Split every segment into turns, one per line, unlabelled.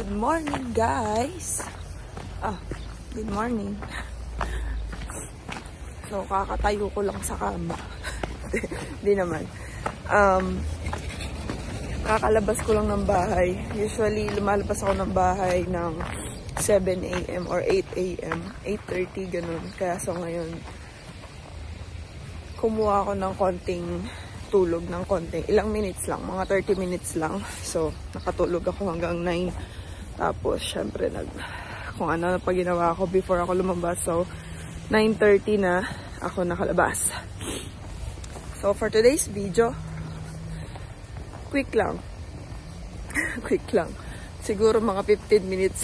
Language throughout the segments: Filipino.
Good morning, guys. Good morning. So, kakatayo ko lang sa kama. Hindi naman. Kakalabas ko lang ng bahay. Usually, lumalabas ako ng bahay ng 7 a.m. or 8 a.m. 8:30, ganun. Kaya so ngayon, kumuha ako ng konting tulog ng konting, ilang minutes lang, mga 30 minutes lang. So, nakatulog ako hanggang 9. Tapos, syempre, kung ano pa ginawa ko before ako lumabas. So, 9:30 na ako nakalabas. So, for today's video, quick lang. Quick lang. Siguro mga 15 minutes.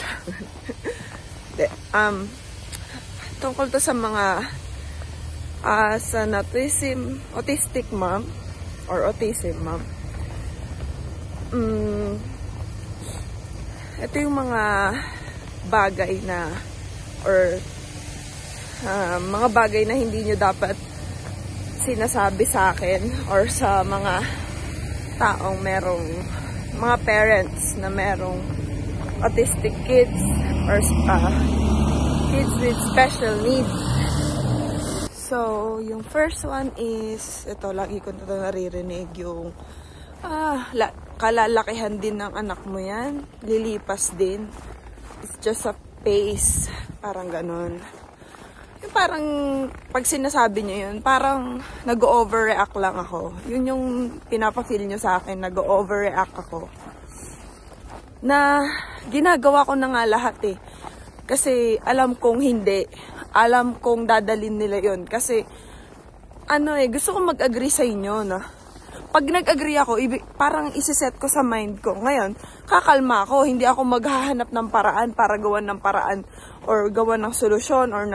Tungkol to sa mga sa autistic mom or autism mom. Ito yung mga bagay na or mga bagay na hindi nyo dapat sinasabi sa akin or sa mga taong merong mga parents na merong autistic kids or kids with special needs. So, yung first one is, ito, lagi ko ito naririnig, yung, kalalakihan din ng anak mo yan, lilipas din, it's just a pace, parang ganun. Yung parang, pag sinasabi nyo yun, parang nag-overreact lang ako. Yun yung pinapafeel nyo sa akin, nag-overreact ako. Na, ginagawa ko na nga lahat eh. Kasi, alam kong hindi. Alam kong dadalin nila yon. Kasi, gusto kong mag-agree sa inyo, na. Pag nag-agree ako, parang isiset ko sa mind ko. Ngayon, kakalma ako. Hindi ako maghahanap ng paraan para gawan ng paraan or gawan ng solusyon or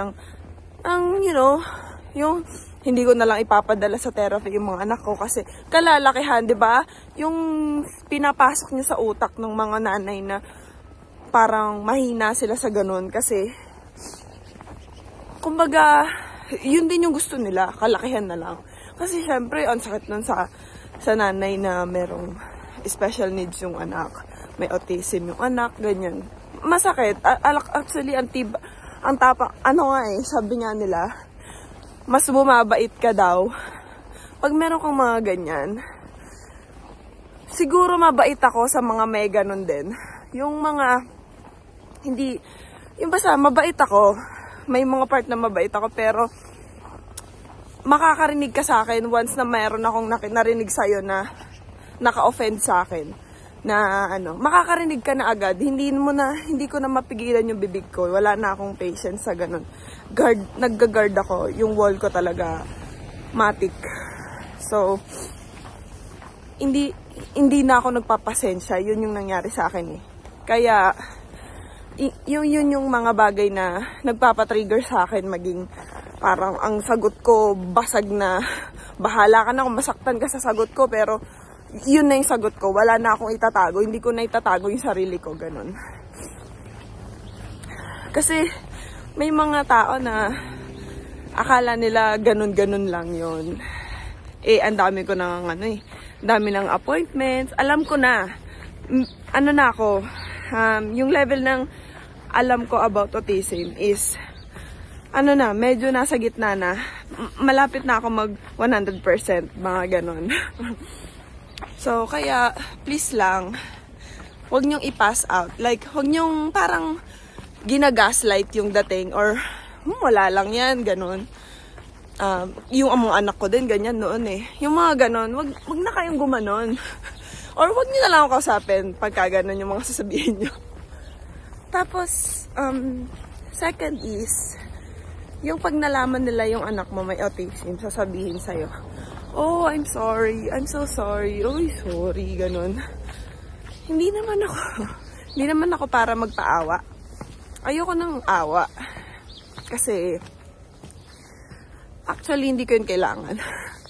yung hindi ko na lang ipapadala sa therapy yung mga anak ko kasi kalalakihan, di ba? Yung pinapasok niya sa utak ng mga nanay na parang mahina sila sa ganun kasi kumbaga, yun din yung gusto nila, kalakihan na lang. Kasi syempre, ang sakit nun sa nanay na merong special needs yung anak, may autism yung anak, ganyan. Masakit. Actually, sabi nga nila, mas bumabait ka daw pag meron kang mga ganyan. Siguro mabait ako sa mga may ganun din. Yung mga, yung basta mabait ako, may mga part na mabait ako, pero makakarinig ka sa akin once na mayroon akong narinig sa'yo na naka-offend sa akin. Na makakarinig ka na agad. Hindi ko na mapigilan yung bibig ko. Wala na akong patience sa ganun. Nagga-guard ako. Yung wall ko talaga matik. So, hindi na ako nagpapasensya. Yun yung nangyari sa akin eh. Kaya, yun yung mga bagay na nagpapatrigger sa akin maging parang ang sagot ko basag na bahala ka na kung masaktan ka sa sagot ko pero yun na yung sagot ko. Wala na akong itatago. Hindi ko na itatago yung sarili ko. Ganun. Kasi may mga tao na akala nila ganun-ganun lang yun. Ang dami ko ng dami ng appointments. Alam ko na. Yung level ng alam ko about autism is medyo nasa gitna na. Malapit na ako mag 100%, mga ganon. So, kaya, please lang, huwag niyong i-pass out. Like, huwag niyong parang ginagaslight yung dating or wala lang yan, ganon. Yung among anak ko din, ganyan noon eh. Yung mga ganon, wag na kayong gumanon. Or wag niyo na lang ako kausapin pagka ganon yung mga sasabihin niyo. Tapos, second is, yung pag nalaman nila yung anak mo may autism, sasabihin sa'yo, oh, I'm sorry, I'm so sorry, oh, sorry, ganun. Hindi naman ako para magpaawa. Ayoko ng awa. Kasi, actually, hindi ko yun kailangan.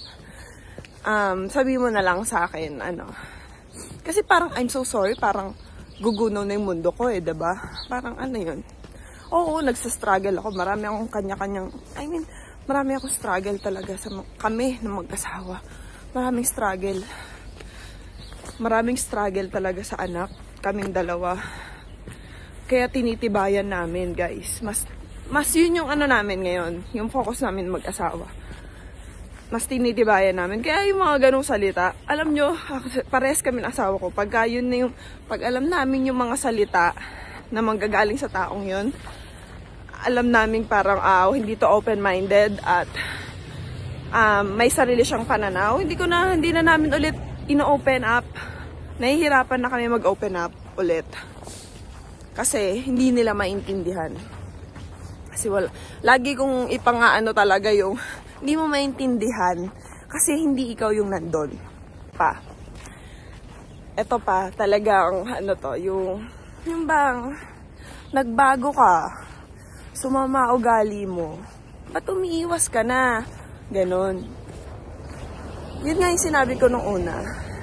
Sabi mo na lang sa akin, kasi parang I'm so sorry, parang gugunaw na yung mundo ko diba? Parang yun. Oo, nagsastruggle ako. Marami akong kanya-kanyang, marami akong struggle talaga sa kami na mag-asawa. Maraming struggle talaga sa anak. Kaming dalawa. Kaya tinitibayan namin, guys. Mas yun yung ano namin ngayon. Yung focus namin mag-asawa. Mas tinitibayan namin. Kaya yung mga ganong salita, alam nyo, parehas kami ng asawa ko. Pagka yun na yung, pag alam namin yung mga salita na manggagaling sa taong yun, alam namin parang, hindi to open-minded at may sarili siyang pananaw. Hindi na namin ulit ino-open up. Nahihirapan na kami mag-open up ulit. Kasi hindi nila maintindihan. Kasi lagi kong ipangaano talaga yung hindi mo maintindihan kasi hindi ikaw yung nandun pa. Ito pa, talagang yung bang nagbago ka, sumama ugali mo, ba't umiiwas ka na? Ganon. Yun nga yung sinabi ko nung una.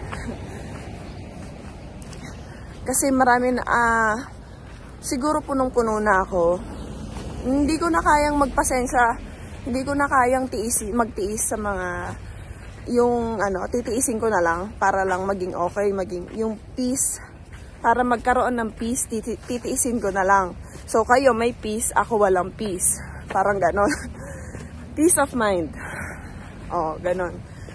Kasi marami na, siguro punong-puno na ako. Hindi ko na kayang magpasensya. Hindi ko na kayang magtiis sa mga, titiisin ko na lang para lang maging okay, yung peace. Para magkaroon ng peace, titiisin ko na lang. So kayo may peace, ako walang peace. Parang ganon. Peace of mind. Ganon.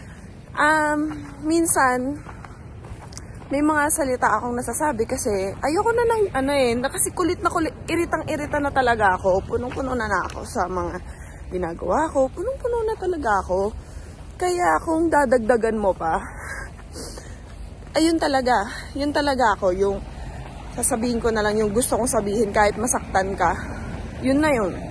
Minsan, may mga salita akong nasasabi kasi ayoko na lang, kasi kulit, iritang-irita na talaga ako. Punong-puno na ako sa mga ginagawa ko. Punong-puno na talaga ako. Kaya kung dadagdagan mo pa, yun talaga ako. Yung sasabihin ko na lang yung gusto kong sabihin kahit masaktan ka. Yun na yun.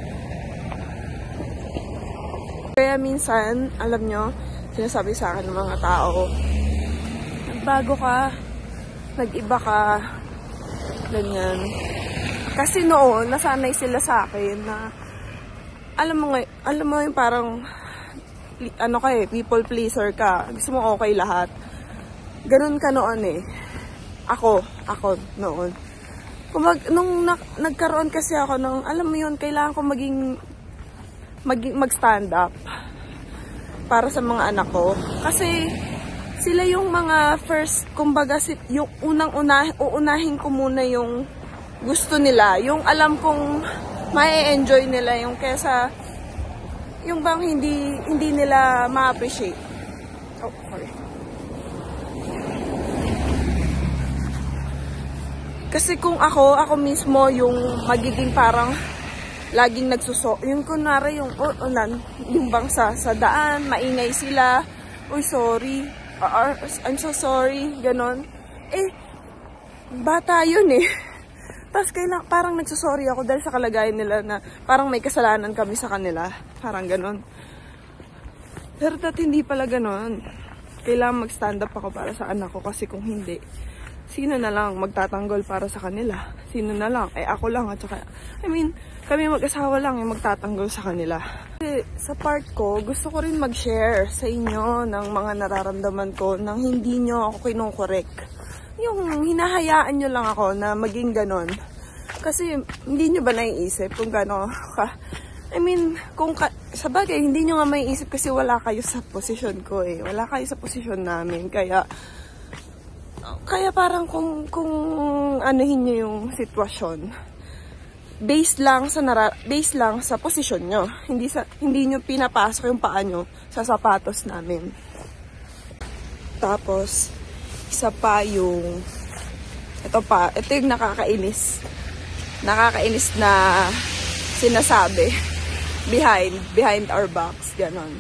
Kaya minsan, alam nyo, sinasabi sa akin ng mga tao, nagbago ka, nag-iba ka, ganyan. Kasi noon, nasanay sila sa akin na, alam mo yung parang, people pleaser ka. Gusto mo okay lahat. Ganun ka noon eh. Ako noon. Nung nagkaroon kasi ako ng, alam mo yun, kailangan ko mag-stand up para sa mga anak ko. Kasi, sila yung mga first, kumbaga, yung uunahin ko muna yung gusto nila. Yung alam kong ma-enjoy nila yung kesa yung bang hindi nila ma-appreciate. Sorry. Kasi kung ako mismo yung magiging parang laging yung kunwari yung bang sa daan, maingay sila, uy sorry, I'm so sorry, ganon. Bata yun eh. Tapos parang nagsasorry ako dahil sa kalagayan nila na parang may kasalanan kami sa kanila. Parang ganon. Pero hindi pala ganon. Kailangan mag-stand up ako para sa anak ko kasi kung hindi, sino na lang magtatanggol para sa kanila? Sino na lang? Ako lang at saka, kami mag-asawa lang yung magtatanggol sa kanila. Kasi sa part ko, gusto ko rin mag-share sa inyo ng mga nararamdaman ko nang hindi nyo ako kinukorek. Yung hinahayaan nyo lang ako na maging ganon. Kasi hindi nyo ba naiisip kung gano'n ka? Sabagay, hindi nyo nga maiisip kasi wala kayo sa posisyon ko eh. Wala kayo sa posisyon namin. Kaya parang kung anuhin nyo yung sitwasyon, based lang sa posisyon nyo. Hindi nyo pinapasok yung paa nyo sa sapatos namin. Tapos, isa pa yung, ito yung nakakainis na sinasabi behind our backs, ganon.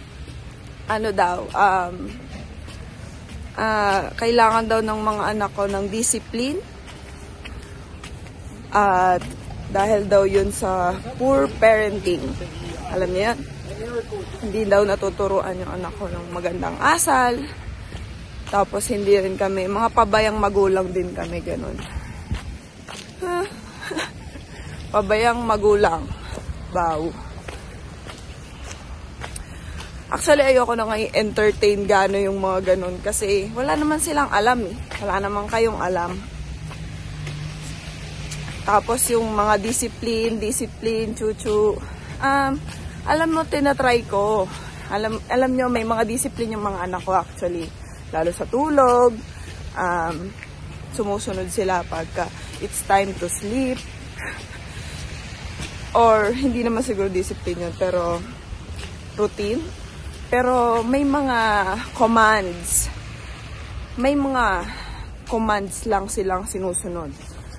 Kailangan daw ng mga anak ko ng discipline at dahil daw yun sa poor parenting. Alam niyo yan? Hindi daw natuturuan yung anak ko ng magandang asal. Tapos hindi rin kami, mga pabayang magulang din kami, ganun. Pabayang magulang. Baw. Actually, ayoko na nga i-entertain gano'n yung mga ganun. Kasi wala naman silang alam eh. Wala naman kayong alam. Tapos yung mga discipline, chuchu. Alam mo, tinatry ko. Alam nyo, may mga discipline yung mga anak ko actually. Lalo sa tulog. sumusunod sila pagka it's time to sleep. Or, hindi naman siguro discipline yun, pero routine. Pero may mga commands. May mga commands lang silang sinusunod.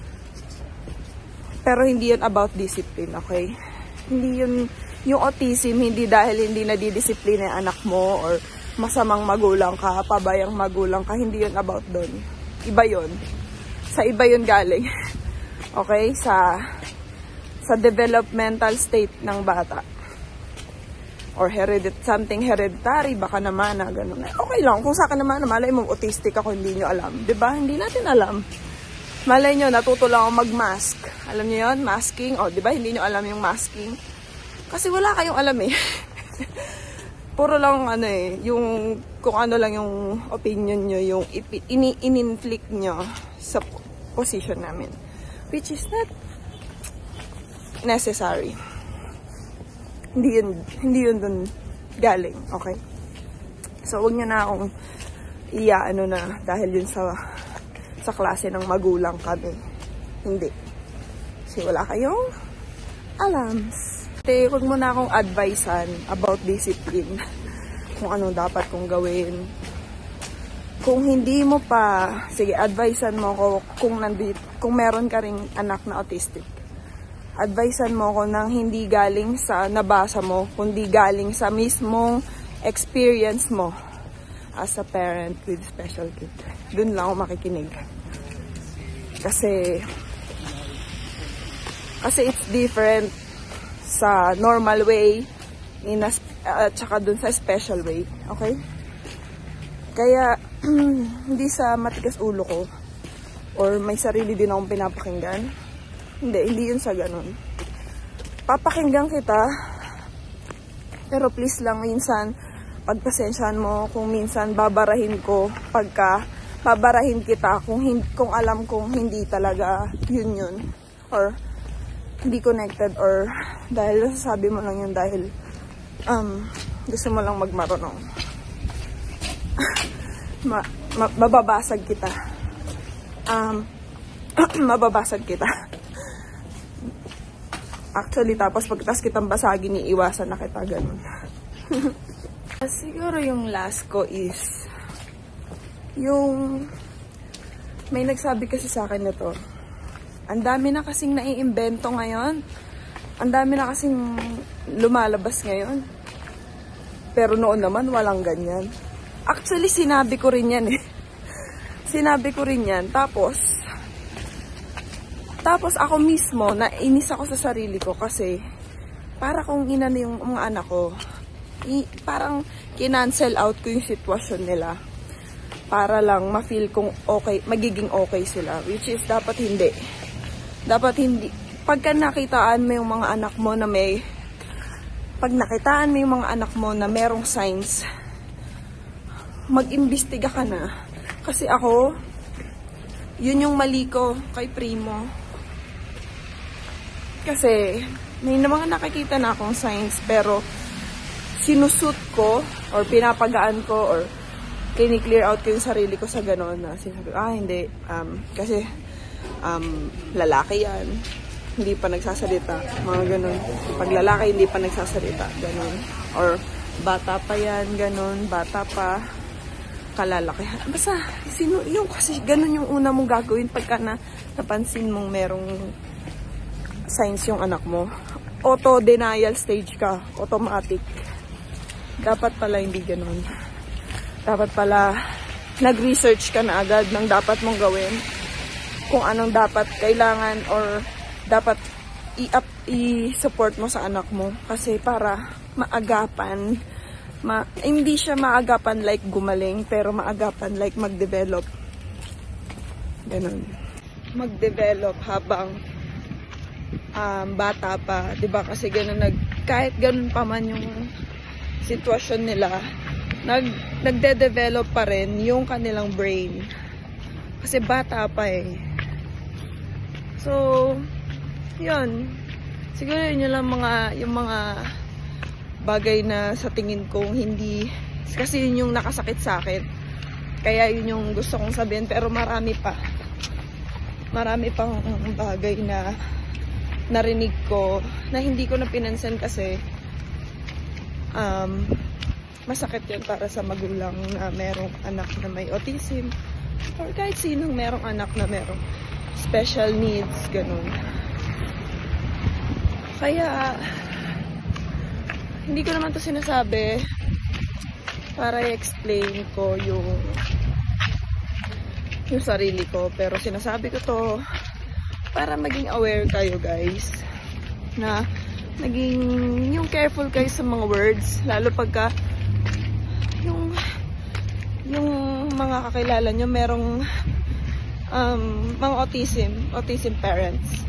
Pero hindi yun about discipline, okay? Hindi yun, yung autism, hindi dahil hindi nadidisiplina yung anak mo or masamang magulang ka, pabayang magulang ka, hindi yun about doon. Iba yun. Sa iba yun galing. Okay? Sa developmental state ng bata. Or something hereditary, baka naman na gano'n. Okay lang, kung sa akin naman, malay mo autistic ako, hindi nyo alam. Diba? Hindi natin alam. Malay nyo, natuto lang ako mag-mask. Alam nyo yun? Masking. O, diba? Hindi nyo alam yung masking. Kasi wala kayong alam eh. Puro lang yung kung ano lang yung opinion nyo, yung in-inflict nyo sa position namin. Which is not necessary. Hindi yun dun galing, okay? So, huwag nyo na akong na dahil yun sa klase ng magulang kami. Hindi. Kasi wala kayong alam. Huwag mo na akong advisean about discipline. Kung anong dapat kong gawin. Kung hindi mo pa, sige, advisean mo ko kung meron ka ring anak na autistic. Advisean mo ko nang hindi galing sa nabasa mo, kundi galing sa mismong experience mo as a parent with special gift. Dun lang ako makikinig. Kasi it's different sa normal way tsaka dun sa special way. Okay? Kaya, hindi sa matigas ulo ko or may sarili din akong pinapakinggan. Hindi yun sa ganun. Papakinggan kita, pero please lang minsan, pagpasensyahan mo kung minsan babarahin ko babarahin kita kung alam kong hindi talaga yun. Or, hindi connected or dahil sabi mo lang yun dahil gusto mo lang magmarunong. Mababasag kita. Mababasag kita. Actually, tapos pagkas kitang basagin, iiwasan na kita, ganun. Siguro yung last ko is, yung, may nagsabi kasi sa akin nito, ang dami na kasing naiimbento ngayon, ang dami na kasing lumalabas ngayon, pero noon naman, walang ganyan. Actually, sinabi ko rin yan eh. Sinabi ko rin yan, Tapos ako mismo, nainis ako sa sarili ko kasi para kung inano yung mga anak ko, parang kinancel out ko yung sitwasyon nila para lang ma-feel kong okay, magiging okay sila. Which is dapat hindi. Dapat hindi. Pagka nakitaan mo yung mga anak mo na pag nakitaan mo yung mga anak mo na merong signs, mag-imbestiga ka na. Kasi ako, yun yung mali ko kay Primo. Kasi, may mga nakikita na akong signs, pero sinusut ko, or pinapagaan ko, or kini-clear out ko yung sarili ko sa gano'n na sinabi, hindi, kasi, lalaki yan, hindi pa nagsasalita, mga gano'n. Pag lalaki, hindi pa nagsasalita, gano'n. Or, bata pa yan, gano'n, bata pa, kalalaki. Basta, kasi gano'n yung una mong gagawin pagka napansin mong merong signs yung anak mo. Auto-denial stage ka. Automatic. Dapat pala hindi ganun. Dapat pala nag-research ka na agad ng dapat mong gawin. Kung anong dapat kailangan or dapat i-support mo sa anak mo. Kasi para maagapan, hindi siya maagapan like gumaling, pero maagapan like mag-develop. Ganun. Mag-develop habang bata pa, 'di ba? Kasi kahit ganun pa man yung sitwasyon nila, nagde-develop pa rin yung kanilang brain. Kasi bata pa eh. So, 'yun. Siguro yun lang yung mga bagay na sa tingin kong hindi, kasi yun yung nakasakit sa akin. Kaya yun yung gusto kong sabihin, pero marami pa. marami pang bagay na narinig ko na hindi ko na pinansin kasi masakit yun para sa magulang na merong anak na may autism or kahit sinong merong anak na merong special needs, ganun. Kaya hindi ko naman to sinasabi para i-explain ko yung sarili ko, pero sinasabi ko to para maging aware kayo guys, na maging yung careful kayo sa mga words, lalo pagka yung mga kakilala nyo merong mga autism parents.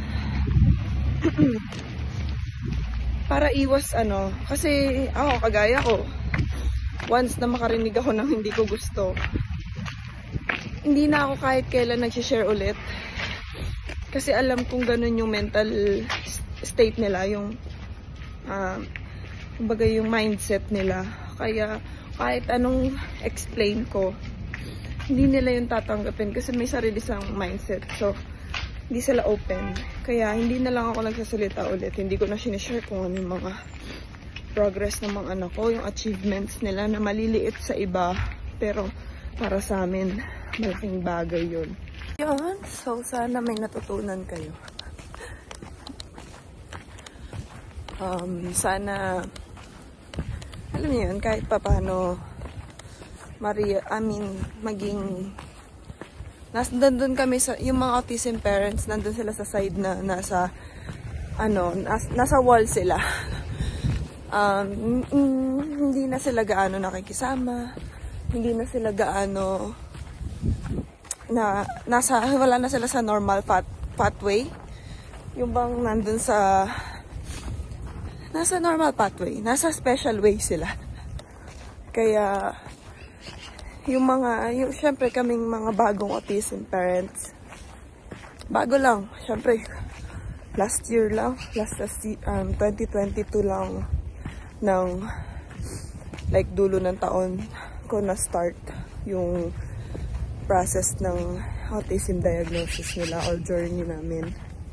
Para iwas kasi ako kagaya ko, once na makarinig ako ng hindi ko gusto, hindi na ako kahit kailan nag-share ulit. Kasi alam kong ganun yung mental state nila, yung kumbaga yung mindset nila. Kaya kahit anong explain ko, hindi nila yung tatanggapin kasi may sarili silang mindset. So, hindi sila open. Kaya hindi na lang ako nagsasalita ulit. Hindi ko na sinishare kung ano yung mga progress ng mga anak ko, yung achievements nila na maliliit sa iba. Pero para sa amin, malaking bagay yun. Yun, so sana may natutunan kayo. Sana, alam niyo yun, kahit pa paano, maging, nandun kami sa, yung mga autism parents, nandun sila sa side na nasa wall sila. Hindi na sila gaano nakikisama, hindi na sila gaano wala na sila sa normal pathway. Yung bang nandun nasa normal pathway, nasa special way sila. Kaya syempre kaming mga bagong autism parents, bago lang, syempre last 2022 lang, ng like dulo ng taon ko na start yung process ng autism diagnosis nila or journey namin.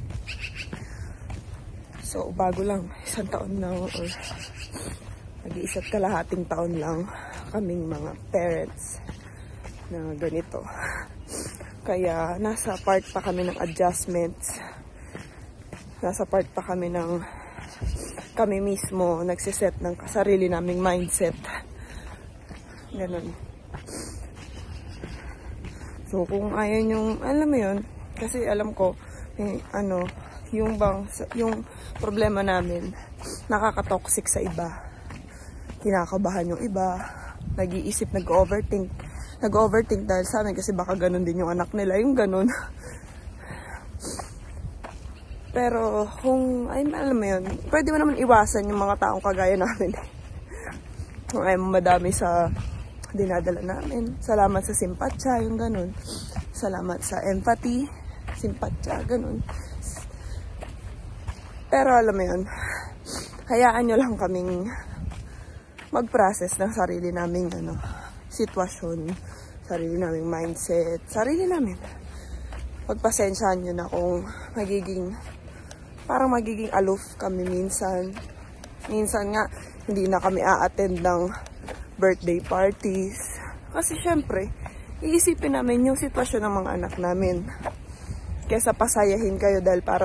So, bago lang, 1 taon lang or mag-iisa't kalahating taon lang kaming mga parents na ganito. Kaya, nasa part pa kami ng adjustments. Nasa part pa kami kami mismo nagsiset ng sarili naming mindset. Ganun. So, kung ayaw yung, alam mo yun, kasi alam ko, yung problema namin, nakaka-toxic sa iba. Kinakabahan yung iba, nag-iisip, nag-overthink dahil sa amin kasi baka ganun din yung anak nila, yung ganun. Pero, alam mo yun, pwede mo naman iwasan yung mga taong kagaya namin. Kung ayaw mo madami sa dinadala namin. Salamat sa simpatsya, yung ganun. Salamat sa empathy, simpatsya, ganun. Pero alam mo yun, hayaan nyo lang kaming mag-process ng sarili naming sitwasyon, sarili naming mindset, sarili namin. Pagpasensyahan nyo na kung magiging aloof kami minsan. Minsan nga, hindi na kami a-attend ng birthday parties. Kasi syempre, iisipin namin yung sitwasyon ng mga anak namin. Kesa pasayahin kayo dahil para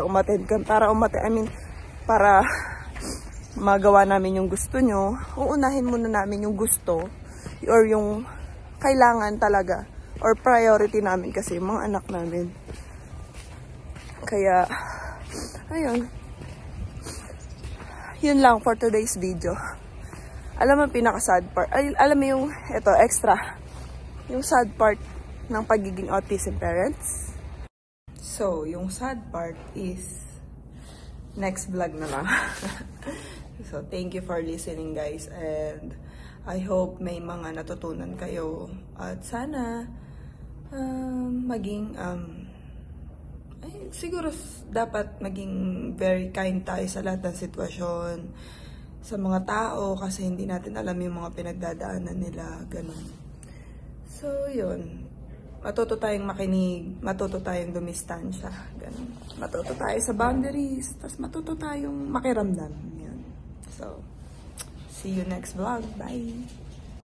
magawa namin yung gusto nyo, uunahin muna namin yung gusto or yung kailangan talaga or priority namin kasi yung mga anak namin. Kaya, ayun. Yun lang for today's video. Alam mo pinaka-sad part? Alam mo yung, extra. Yung sad part ng pagiging autism parents. So, yung sad part is next vlog na lang. So, thank you for listening guys. And I hope may mga natutunan kayo. At sana siguro dapat maging very kind tayo sa lahat ng sitwasyon. Sa mga tao kasi hindi natin alam yung mga pinagdadaanan nila, ganun. So, yun. Matuto tayong makinig, matuto tayong dumistansya, ganun. Matuto tayo sa boundaries, tapos matuto tayong makiramdam. Yan. So, see you next vlog. Bye!